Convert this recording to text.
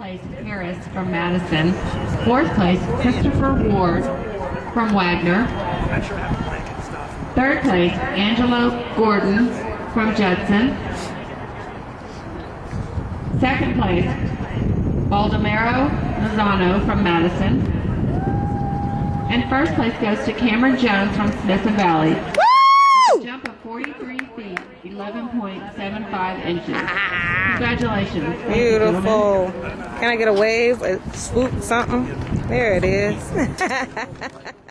place, Harris from Madison. Fourth place, Christopher Ward from Wagner. Third place, Angelo Gordon from Judson. Second place, Baldomero Lozano from Madison. And first place goes to Cameron Jones from Smith Valley. Woo! Jump of 43 feet, 11.75 inches. Congratulations. Beautiful. Can I get a wave, a swoop, something? There it is.